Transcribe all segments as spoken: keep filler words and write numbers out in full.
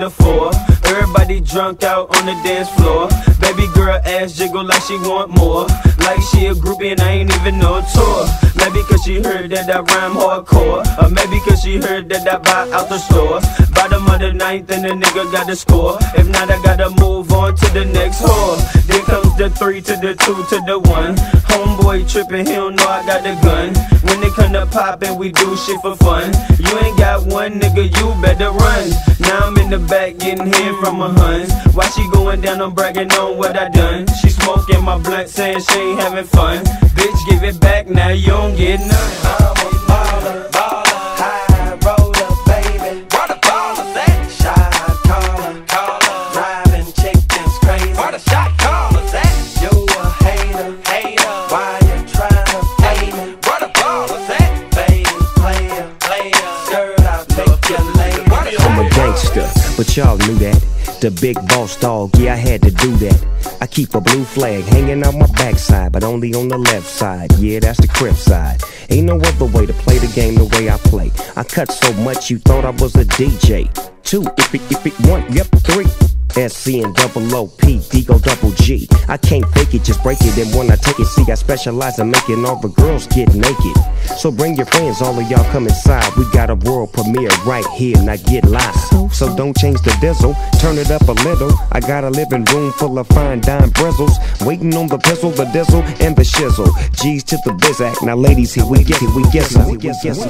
the four. Everybody drunk out on the dance floor. Baby girl ass jiggle like she want more. Like she a groupie and I ain't even no tour. Maybe cause she heard that I rhyme hardcore, or maybe cause she heard that I buy out the store. Bottom of the ninth and the nigga got the score. If not, I gotta move on to the next whore. Then comes the three to the two to the one. Homeboy trippin', he don't know I got the gun. When it come to poppin', we do shit for fun. You ain't got one, nigga, you better run. Now I'm in the back getting head from a hun. Why she going down, I'm bragging on what I done. She smoking my blunt, saying she ain't having fun. Bitch, give it back, now you don't get none. I'm a baller, baller, high roller, baby. What a baller's at? Shot caller, caller, driving chickens crazy. What a shot caller's at? You a hater, hater. Why you tryna pay me? What a baller's at? Baby, player, player. Skirt, I'll take you later. I'm a gangster, but y'all knew that. The big boss dog, yeah, I had to do that. I keep a blue flag hanging on my backside, but only on the left side. Yeah, that's the crib side. Ain't no other way to play the game the way I play. I cut so much you thought I was a D J. Two, if it, if it, one, yep, three. S C and double O P, D go double G. I can't fake it, just break it. And when I take it, see, I specialize in making all the girls get naked. So bring your friends, all of y'all come inside. We got a world premiere right here, now get live. So don't change the diesel, turn it up a little. I got a living room full of fine dime bristles, waiting on the pistol, the diesel, and the shizzle. G's to the biz act. Now ladies, here we get it, we guess it, we guess it.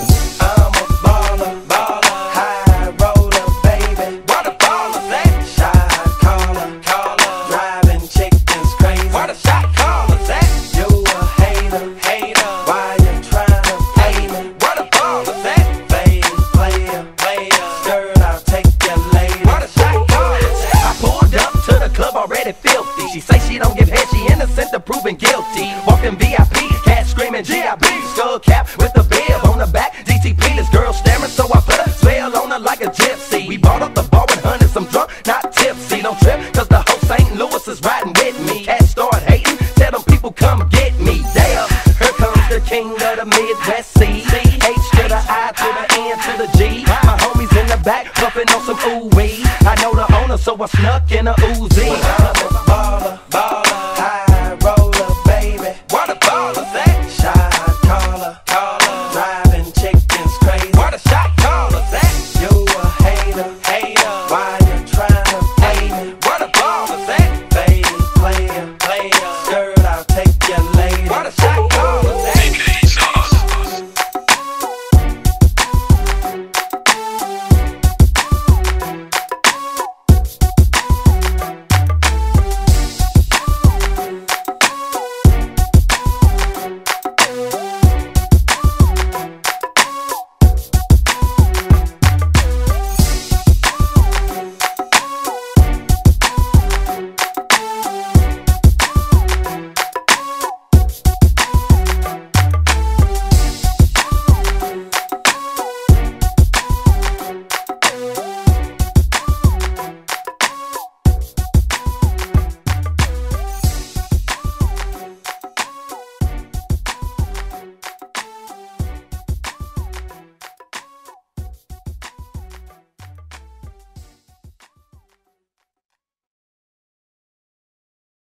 I'm a baller, baller, high roller, baby. What a baller's at? Shot caller, caller, driving chickens crazy. What a shot caller's at? You a hater, hater. Why you tryna pay me? What a baller's at? Baby, player, player. Skirt, I'll take you later. What a shot caller's at? I pulled up to the club already filthy. She say she don't give head, she innocent to proving guilty. Walking V I P, cat screaming G I B. Skull cap with the bib on the back, D T P. This girl staring, so I put a spell on her like a gypsy. We bought up the bar with hundreds, I'm drunk, not tipsy. Don't trip, cause the whole Saint Louis is riding with me. Cats start hating, tell them people come get me. Damn, here comes the king of the Midwest C. H to the I to the N to the G. My homies in the back, puffing on some ooh-wee. I know the owner, so I snuck in a Uzi.